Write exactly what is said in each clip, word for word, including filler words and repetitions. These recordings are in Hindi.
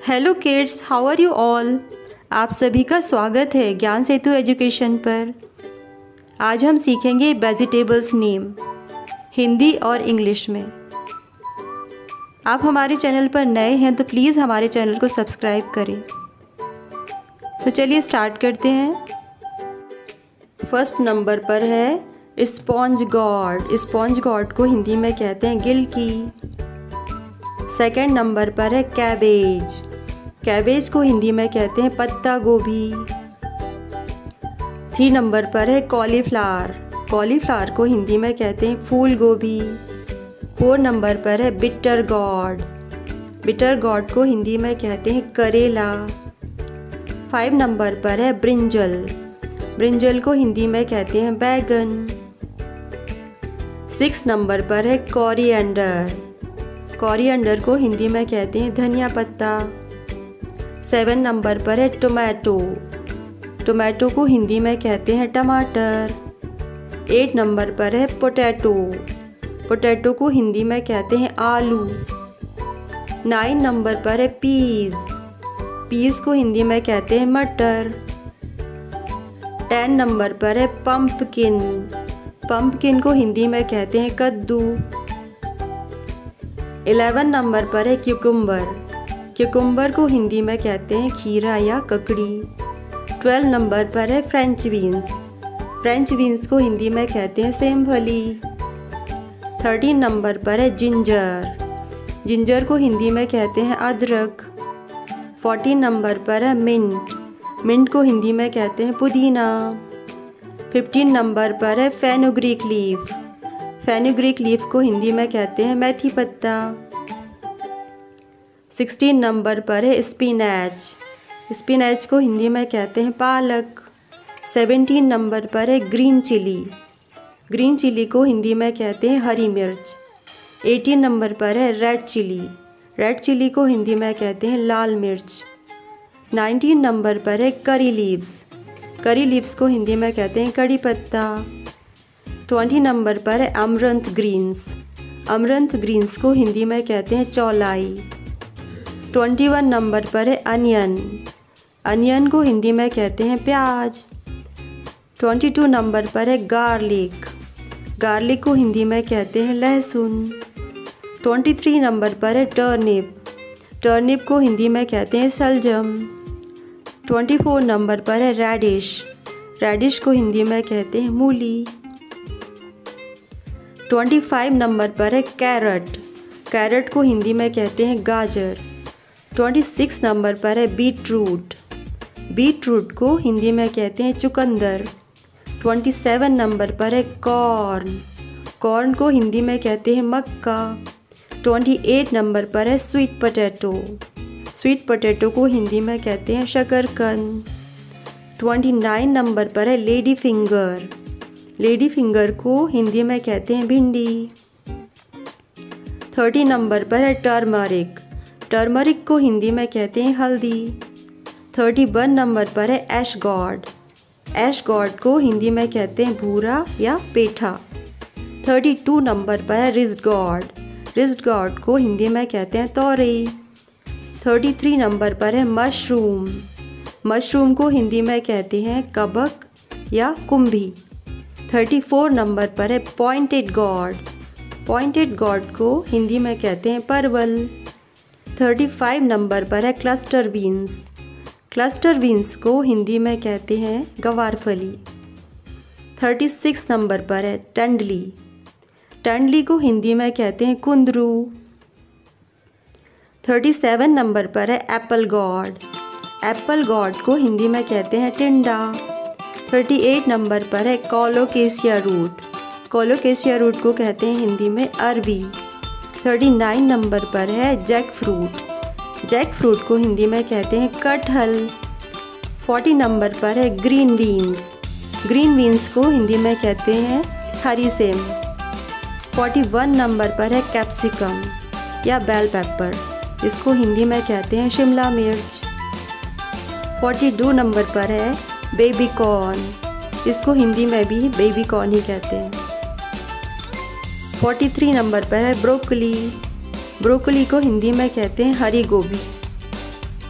Hello kids, how are you all. आप सभी का स्वागत है ज्ञान सेतु एजुकेशन पर। आज हम सीखेंगे वेजिटेबल्स नेम हिंदी और इंग्लिश में। आप हमारे चैनल पर नए हैं तो प्लीज़ हमारे चैनल को सब्सक्राइब करें। तो चलिए स्टार्ट करते हैं। फर्स्ट नंबर पर है स्पॉन्ज गॉड। स्पॉन्ज गॉड को हिंदी में कहते हैं गिलकी। सेकंड नंबर पर है कैबेज। कैबेज को हिंदी में कहते हैं पत्ता गोभी। थ्री नंबर पर है कॉलीफ्लावर। कॉलीफ्लावर को हिंदी में कहते हैं फूल गोभी। फोर नंबर पर है बिटर गॉड। बिटर गॉड को हिंदी में कहते हैं करेला। फाइव नंबर पर है ब्रिंजल। ब्रिंजल को हिंदी में कहते हैं बैगन। सिक्स नंबर पर है कोरिएंडर। कोरिएंडर को हिंदी में कहते हैं धनिया पत्ता। सेवन नंबर पर है टोमेटो। टोमेटो को हिंदी में कहते हैं टमाटर। एट नंबर पर है पोटैटो। पोटैटो को हिंदी में कहते हैं आलू। नाइन नंबर पर है पीज। पीज को हिंदी में कहते हैं मटर। टेन नंबर पर है पंपकिन। पंपकिन को हिंदी में कहते हैं कद्दू। इलेवन नंबर पर है क्यूकम्बर। क्यूकम्बर को हिंदी में कहते हैं खीरा या ककड़ी। ट्वेल्व नंबर पर है फ्रेंच बीन्स। फ्रेंच बीन्स को हिंदी में कहते हैं सेम फली। थर्टीन नंबर पर है जिंजर। जिंजर को हिंदी में कहते हैं अदरक। फोर्टीन नंबर पर है मिंट। मिंट को हिंदी में कहते हैं पुदीना। फिफ्टीन नंबर पर है फेनुग्रीक लीफ। फेनुग्रीक लीफ को हिंदी में कहते हैं मेथी पत्ता। सिक्सटीन नंबर पर है स्पिनैच। स्पिनैच को हिंदी में कहते हैं पालक। सेवेंटीन नंबर पर है ग्रीन चिली। ग्रीन चिली को हिंदी में कहते हैं हरी मिर्च। एटीन नंबर पर है रेड चिली। रेड चिली को हिंदी में कहते हैं लाल मिर्च। नाइनटीन नंबर पर है करी लीव्स। करी लीव्स को हिंदी में कहते हैं कड़ी पत्ता। ट्वेंटी नंबर पर है अमरंथ ग्रीन्स। अमरंथ ग्रीन्स को हिंदी में कहते हैं चौलाई। ट्वेंटी वन नंबर पर है अनियन। अनियन को हिंदी में कहते हैं प्याज। ट्वेंटी टू नंबर पर है गार्लिक। गार्लिक को हिंदी में कहते हैं लहसुन। ट्वेंटी थ्री नंबर पर है टर्निप। टर्निप को हिंदी में कहते हैं सलजम। ट्वेंटी फोर नंबर पर है रेडिश। रेडिश को हिंदी में कहते हैं मूली। ट्वेंटी फाइव नंबर पर है कैरट। कैरट को हिंदी में कहते हैं गाजर। ट्वेंटी सिक्स नंबर पर है बीट रूट। बीट रूट को हिंदी में कहते हैं चुकंदर। ट्वेंटी सेवन नंबर पर है कॉर्न। कॉर्न को हिंदी में कहते हैं मक्का। ट्वेंटी एट नंबर पर है स्वीट पोटैटो। स्वीट पोटैटो को हिंदी में कहते हैं शकरकंद। ट्वेंटी नाइन नंबर पर है लेडी फिंगर। लेडी फिंगर को हिंदी में कहते हैं भिंडी। थर्टी नंबर पर है टर्मरिक। टर्मरिक को हिंदी में कहते हैं हल्दी। थर्टी वन नंबर पर है ऐश गॉड। ऐश गॉड को हिंदी में कहते हैं भूरा या पेठा। थर्टी टू नंबर पर है रिज्ड गॉड। रिज्ड गॉड को हिंदी में कहते हैं तोरई। थर्टी थ्री नंबर पर है मशरूम। मशरूम को हिंदी में कहते हैं कबक या कुंभी। थर्टी फोर नंबर पर है पॉइंटेड गॉड। पॉइंटेड गॉड को हिंदी में कहते हैं परवल। थर्टी फाइव नंबर पर है क्लस्टर बीन्स। क्लस्टर बीन्स को हिंदी में कहते हैं गवारफली। थर्टी सिक्स नंबर पर है टंडली। टंडली को हिंदी में कहते हैं कुंदरू। थर्टी सेवन नंबर पर है एप्पल गॉड। एप्पल गॉड को हिंदी में कहते हैं टिंडा। थर्टी एट नंबर पर है कोलोकेशिया रूट। कोलोकेशिया रूट को कहते हैं हिंदी में अरबी। थर्टी नाइन नंबर पर है जैक फ्रूट। जैक फ्रूट को हिंदी में कहते हैं कटहल। फोर्टी नंबर पर है ग्रीन बीन्स। ग्रीन बीन्स को हिंदी में कहते हैं हरी सेम। फोर्टी वन नंबर पर है कैप्सिकम या बेल पेपर। इसको हिंदी में कहते हैं शिमला मिर्च। फोर्टी टू नंबर पर है बेबी कॉर्न। इसको हिंदी में भी बेबी कॉर्न ही कहते हैं। फोर्टी थ्री नंबर पर है ब्रोकली। ब्रोकली को हिंदी में कहते हैं हरी गोभी।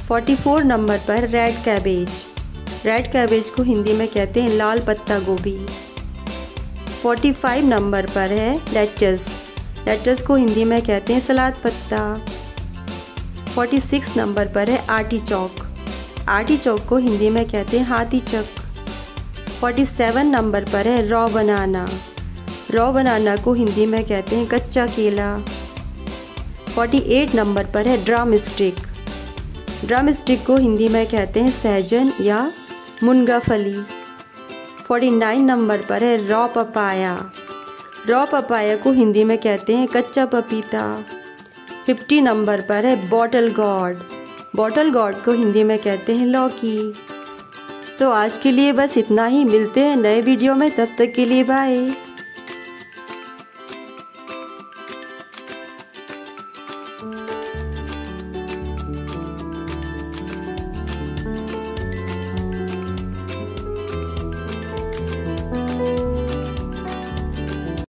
चौवालीस नंबर पर रेड कैबेज। रेड कैबेज को हिंदी में कहते हैं लाल पत्ता गोभी। पैंतालीस नंबर पर है लेटस। लेटस को हिंदी में कहते हैं सलाद पत्ता। छियालीस नंबर पर है आर्टिचोक। आर्टिचोक को हिंदी में कहते हैं हाथी चक। सैंतालीस नंबर पर है रॉ बनाना। रॉ बनाना को हिंदी में कहते हैं कच्चा केला। अड़तालीस नंबर पर है ड्रम स्टिक। ड्रम स्टिक को हिंदी में कहते हैं सहजन या मुनगा फली। उनचास नंबर पर है रॉ पपाया। रॉ पपाया को हिंदी में कहते हैं कच्चा पपीता। पचास नंबर पर है बॉटल गॉर्ड। बॉटल गॉर्ड को हिंदी में कहते हैं लौकी। तो आज के लिए बस इतना ही। मिलते हैं नए वीडियो में, तब तक के लिए बाय।